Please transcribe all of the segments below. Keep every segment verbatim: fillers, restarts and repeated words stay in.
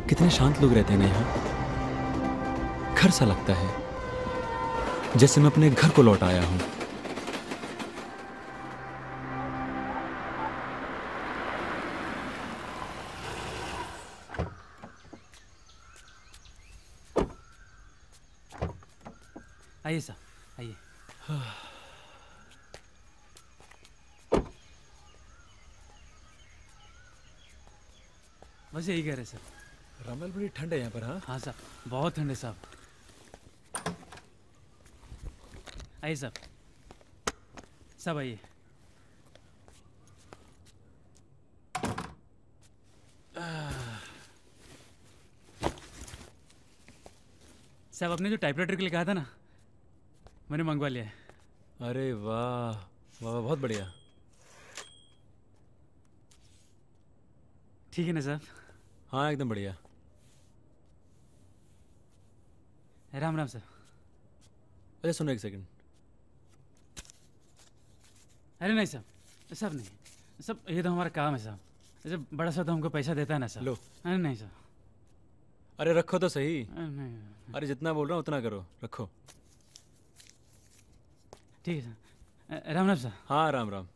कितने शांत लोग रहते हैं ना यहाँ। घर सा लगता है, जैसे मैं अपने घर को लौट आया हूँ। आइए साहब, आइए। बस यही कह रहे सर। रामलाल, बड़ी ठंड है यहाँ पर। हाँ हाँ साहब, बहुत ठंड है साहब। आइए साहब, सब आइए। साहब, आपने जो टाइपराइटर के लिए कहा था ना, मैंने मंगवा लिया है। अरे वाह वाह, बहुत बढ़िया। ठीक है ना साहब? हाँ एकदम बढ़िया। राम राम सर। अरे सुनो एक सेकंड। अरे नहीं साहब, सब नहीं सब, ये तो हमारा काम है साहब। जब बड़ा साहब तो हमको पैसा देता है ना साहब। लो। अरे नहीं साहब। अरे रखो तो सही। अरे नहीं। अरे जितना बोल रहा हूँ उतना करो, रखो। ठीक है सर। राम राम सर। हाँ राम राम।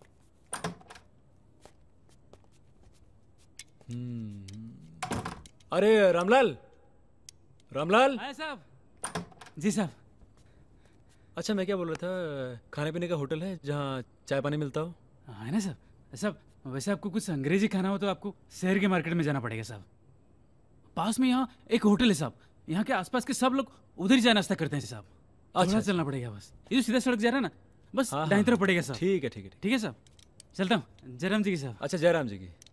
हम्म। अरे रामलाल, रामलाल। आए साहब। जी साहब। अच्छा मैं क्या बोल रहा था, खाने पीने का होटल है जहाँ चाय पानी मिलता हो? हाँ है ना साहब। साहब वैसे आपको कुछ अंग्रेजी खाना हो तो आपको शहर के मार्केट में जाना पड़ेगा साहब। पास में यहाँ एक होटल है साहब, यहाँ के आसपास के सब लोग उधर ही जाए नाश्ता करते हैं साहब। अच्छा चलना पड़ेगा बस। ये जो सीधा सड़क जा रहा है ना, बस दाईं तरफ पड़ेगा साहब। ठीक है ठीक है ठीक है साहब। चलता हूँ। जयराम जी की साहब। अच्छा जयराम जी की।